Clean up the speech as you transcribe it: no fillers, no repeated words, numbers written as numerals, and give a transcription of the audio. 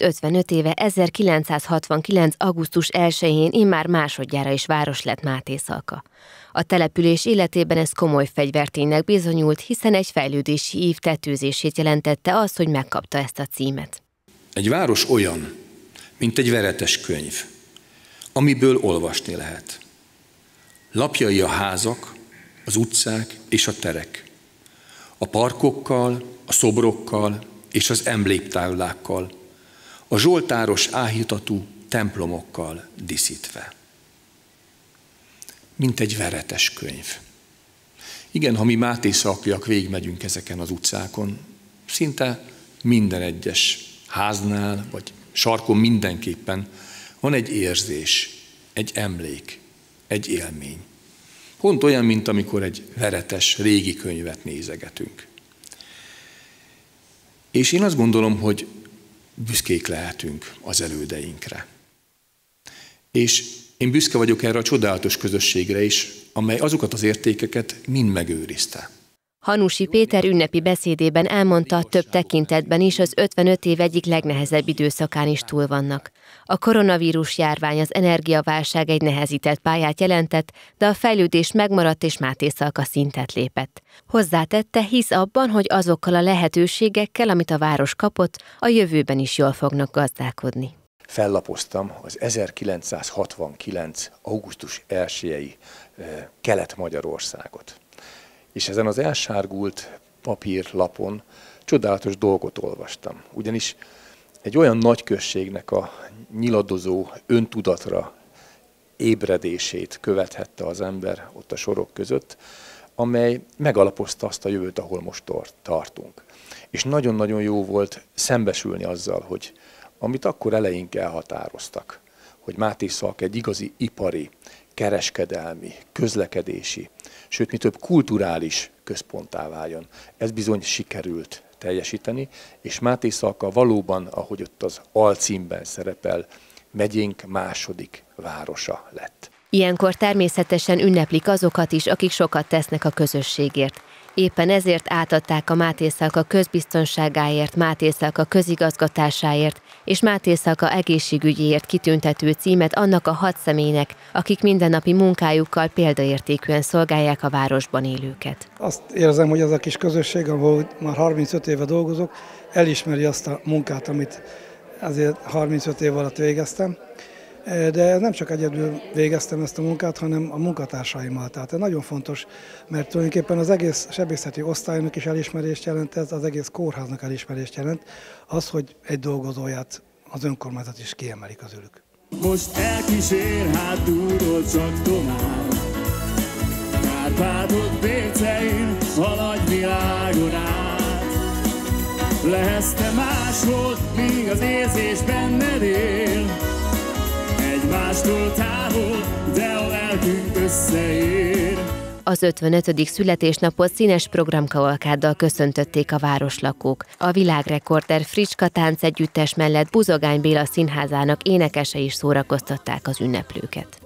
55 éve 1969. augusztus 1-én immár másodjára is város lett Mátészalka. A település életében ez komoly fegyverténynek bizonyult, hiszen egy fejlődési ív tetőzését jelentette az, hogy megkapta ezt a címet. Egy város olyan, mint egy veretes könyv, amiből olvasni lehet. Lapjai a házak, az utcák és a terek. A parkokkal, a szobrokkal és az emléktáblákkal, a zsoltáros áhítatú templomokkal díszítve. Mint egy veretes könyv. Igen, ha mi mátészalkiak végigmegyünk ezeken az utcákon, szinte minden egyes háznál vagy sarkon mindenképpen van egy érzés, egy emlék, egy élmény. Pont olyan, mint amikor egy veretes, régi könyvet nézegetünk. És én azt gondolom, hogy büszkék lehetünk az elődeinkre. És én büszke vagyok erre a csodálatos közösségre is, amely azokat az értékeket mind megőrizte. Hanusi Péter ünnepi beszédében elmondta, több tekintetben is az 55 év egyik legnehezebb időszakán is túl vannak. A koronavírus járvány, az energiaválság egy nehezített pályát jelentett, de a fejlődés megmaradt és Mátészalka szintet lépett. Hozzátette, hisz abban, hogy azokkal a lehetőségekkel, amit a város kapott, a jövőben is jól fognak gazdálkodni. Fellapoztam az 1969. augusztus 1-i Kelet-Magyarországot. És ezen az elsárgult papírlapon csodálatos dolgot olvastam. Ugyanis egy olyan nagy községnek a nyiladozó öntudatra ébredését követhette az ember ott a sorok között, amely megalapozta azt a jövőt, ahol most tartunk. És nagyon-nagyon jó volt szembesülni azzal, hogy amit akkor eleink elhatároztak, hogy Mátészalka egy igazi ipari, kereskedelmi, közlekedési, sőt, mi több kulturális központtá váljon. Ez bizony sikerült teljesíteni, és Mátészalka valóban, ahogy ott az alcímben szerepel, megyénk második városa lett. Ilyenkor természetesen ünneplik azokat is, akik sokat tesznek a közösségért. Éppen ezért átadták a Mátészalka közbiztonságáért, Mátészalka közigazgatásáért és Mátészalka egészségügyéért kitüntető címet annak a 6 személynek, akik mindennapi munkájukkal példaértékűen szolgálják a városban élőket. Azt érzem, hogy ez a kis közösség, ahol már 35 éve dolgozok, elismeri azt a munkát, amit azért 35 év alatt végeztem. De nem csak egyedül végeztem ezt a munkát, hanem a munkatársaimmal. Tehát ez nagyon fontos, mert tulajdonképpen az egész sebészeti osztálynak is elismerést jelent, ez az egész kórháznak elismerést jelent, az, hogy egy dolgozóját az önkormányzat is kiemeli közülük. Most elkísér hátulról csak tovább, Kárpátok Bércein, haladj világon át. Lehetsz te máshol, míg az érzés benned él, egymástól távol, de a lelkünk összeér. Az 55. születésnapot színes programkavalkáddal köszöntötték a városlakók. A világrekorder Fricska táncegyüttes mellett Buzogány Béla Színházának énekesei is szórakoztatták az ünneplőket.